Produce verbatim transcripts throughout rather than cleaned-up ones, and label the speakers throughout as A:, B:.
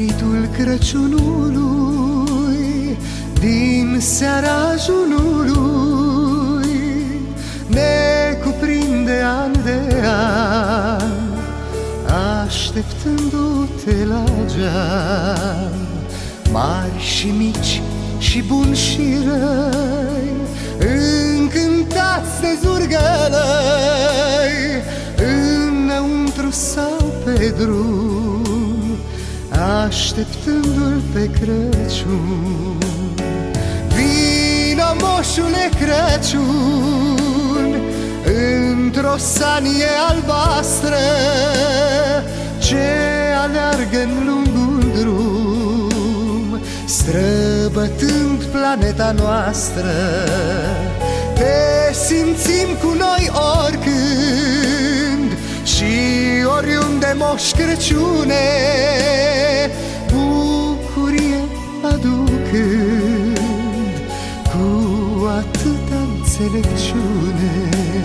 A: Spiritul Crăciunului din seara ajunului ne cuprinde an de an, așteptându-te la geam. Mari și mici și buni și răi, încântați de zurgălăi, înăuntru sau pe drum, așteptându-l pe Crăciun. Vino, moșule Crăciun, într-o sanie albastră ce aleargă-n lungul drum, străbătând planeta noastră. Te simțim cu noi oricând și oriunde, Moș Crăciune, bucurie aducând cu atâta înțelepciune.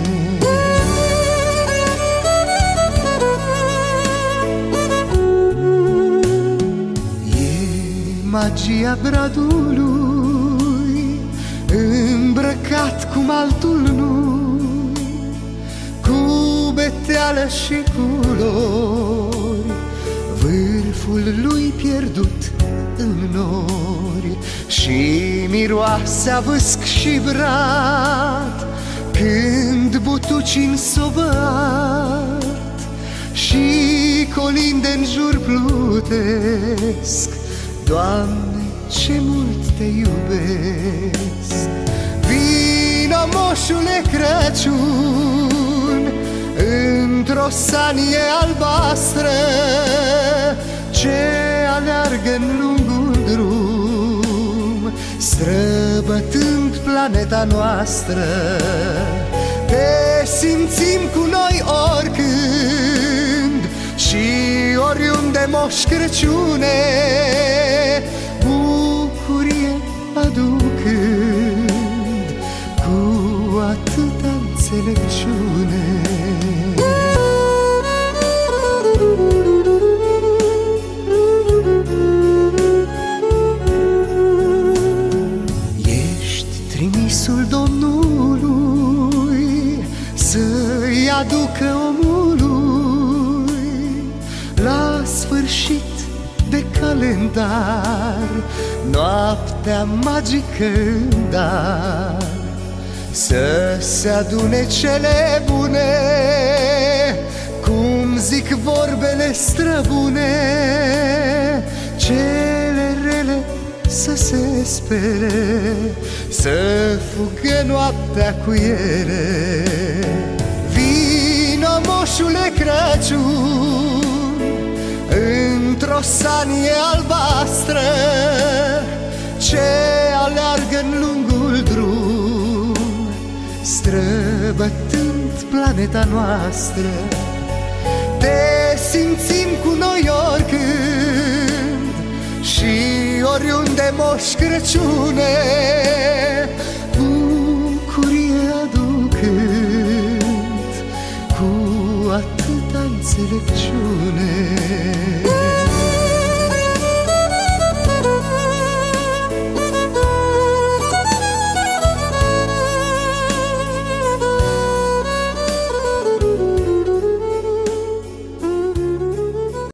A: Magia bradului, îmbrăcat cum altul nu, cu beteală și culori, vârful lui pierdut în nori, și miroase vâsc și brat, când butuci-n sobăt și colinde-n jur plutesc. Doamne, ce mult te iubesc! Vino, moșule Crăciun, într-o sanie albastră ce aleargă-n lungul drum, străbătând planeta noastră. Te simțim cu noi oricând și oriunde, Moș Crăciune, bucurie aducând cu atâta înțelepciune. Ești trimisul Domnului să-i aducă omului la sfârșit de calendar noaptea magică în dar, să se adune cele bune, cum zic vorbele străbune, cele rele să se spere, să fugă noaptea cu ele. Vino, moșule Crăciun, într-o sanie albastră ce aleargă-n lungul drum, străbătând planeta noastră. Te simțim cu noi oricând și oriunde, Moș Crăciune, bucurie aducând cu atâta înțelepciune.